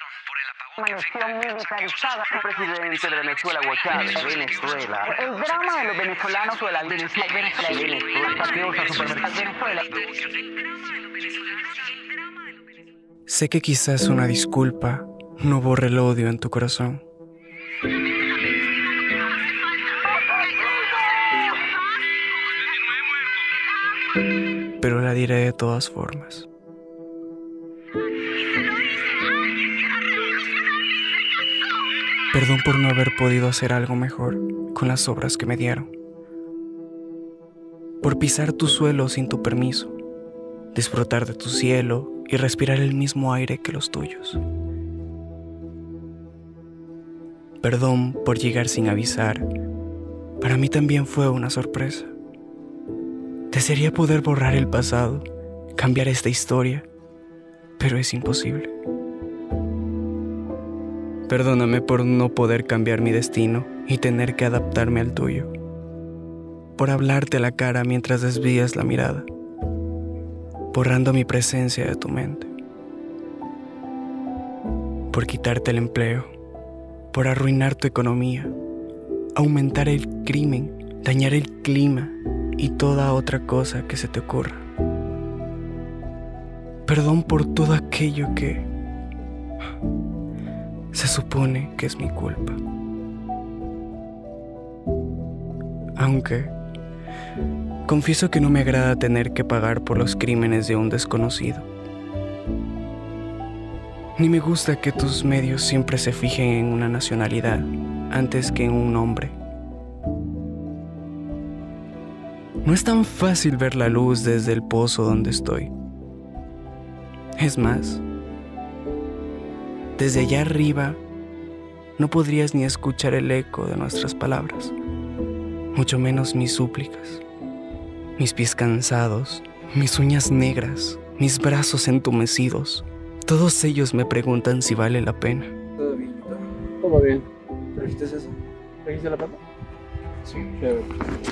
Amaneció militarizada. El presidente de Venezuela, Hugo Chávez, Venezuela. El drama de los venezolanos o la Venezuela. Sé que quizás una disculpa no borre el odio en tu corazón. Pero la diré de todas formas. Perdón por no haber podido hacer algo mejor con las obras que me dieron. Por pisar tu suelo sin tu permiso, disfrutar de tu cielo y respirar el mismo aire que los tuyos. Perdón por llegar sin avisar. Para mí también fue una sorpresa. Desearía poder borrar el pasado, cambiar esta historia, pero es imposible. Perdóname por no poder cambiar mi destino y tener que adaptarme al tuyo. Por hablarte a la cara mientras desvías la mirada, borrando mi presencia de tu mente. Por quitarte el empleo, por arruinar tu economía, aumentar el crimen, dañar el clima y toda otra cosa que se te ocurra. Perdón por todo aquello que se supone que es mi culpa. Aunque confieso que no me agrada tener que pagar por los crímenes de un desconocido. Ni me gusta que tus medios siempre se fijen en una nacionalidad antes que en un nombre. No es tan fácil ver la luz desde el pozo donde estoy. Es más, desde allá arriba no podrías ni escuchar el eco de nuestras palabras, mucho menos mis súplicas, mis pies cansados, mis uñas negras, mis brazos entumecidos. Todos ellos me preguntan si vale la pena. Todo bien, todo bien. ¿Trajiste eso? ¿Trajiste la papa? Sí, chévere.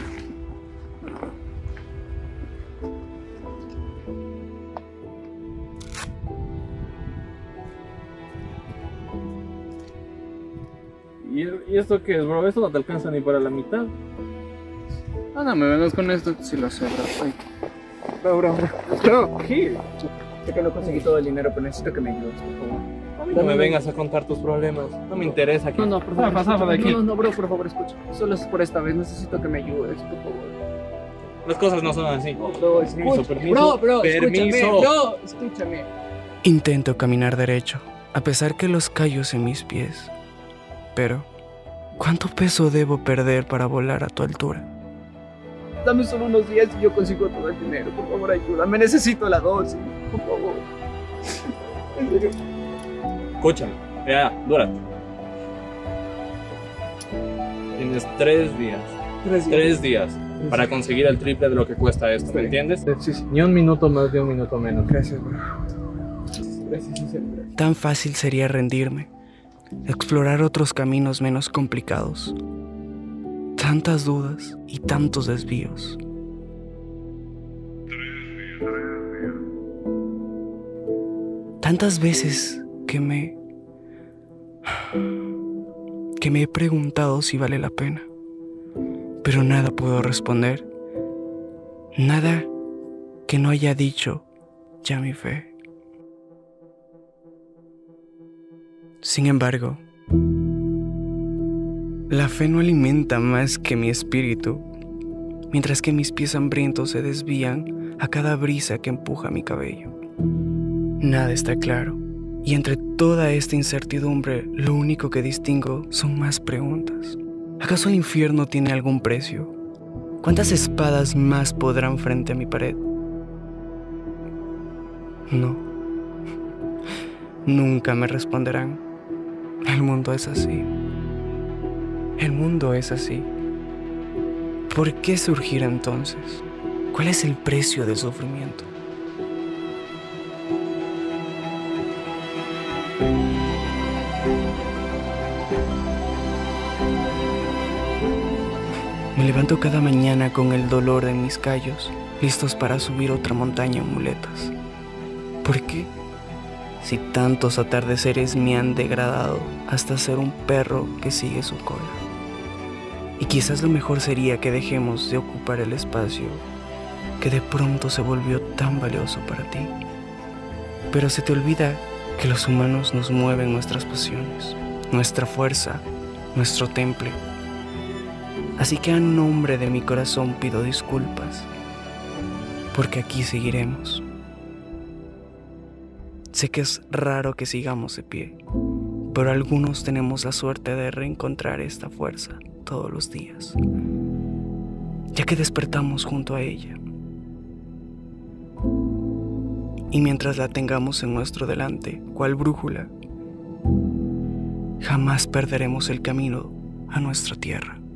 ¿Y esto qué es, bro? Esto no te alcanza ni para la mitad. Ah, no, me vengas con esto si lo sé, bro. Bro, ¿qué? Sé que no conseguí todo el dinero, pero necesito que me ayudes, por favor. No me vengas a contar tus problemas. No me interesa. No, por favor. Pasa de aquí. No, bro, por favor, escucha. Solo es por esta vez. Necesito que me ayudes, por favor. Las cosas no son así. Bro, Permiso. Escúchame. Bro, escúchame. Intento caminar derecho, a pesar que los callos en mis pies. Pero, ¿cuánto peso debo perder para volar a tu altura? Dame solo unos días y yo consigo todo el dinero. Por favor, ayúdame. Necesito la dosis. Por favor. En serio. Escúchame. Ya, dúrate. Tienes 3 días. 3 días para conseguir el triple de lo que cuesta esto, ¿me entiendes? Sí. Ni un minuto más, ni un minuto menos. Gracias, bro. Gracias. Tan fácil sería rendirme, explorar otros caminos menos complicados. Tantas dudas y tantos desvíos. Tantas veces que me he preguntado si vale la pena, pero nada puedo responder. Nada que no haya dicho ya mi fe. Sin embargo, la fe no alimenta más que mi espíritu, mientras que mis pies hambrientos se desvían a cada brisa que empuja mi cabello. Nada está claro, y entre toda esta incertidumbre, lo único que distingo son más preguntas. ¿Acaso el infierno tiene algún precio? ¿Cuántas espadas más podrán frente a mi pared? No. Nunca me responderán. El mundo es así. El mundo es así. ¿Por qué surgir entonces? ¿Cuál es el precio del sufrimiento? Me levanto cada mañana con el dolor en mis callos, listos para subir otra montaña en muletas. ¿Por qué? si tantos atardeceres me han degradado hasta ser un perro que sigue su cola. Y quizás lo mejor sería que dejemos de ocupar el espacio que de pronto se volvió tan valioso para ti. Pero se te olvida que los humanos nos mueven nuestras pasiones, nuestra fuerza, nuestro temple. Así que a nombre de mi corazón pido disculpas, porque aquí seguiremos. Sé que es raro que sigamos de pie, pero algunos tenemos la suerte de reencontrar esta fuerza todos los días, ya que despertamos junto a ella. Y mientras la tengamos en nuestro delante, cual brújula, jamás perderemos el camino a nuestra tierra.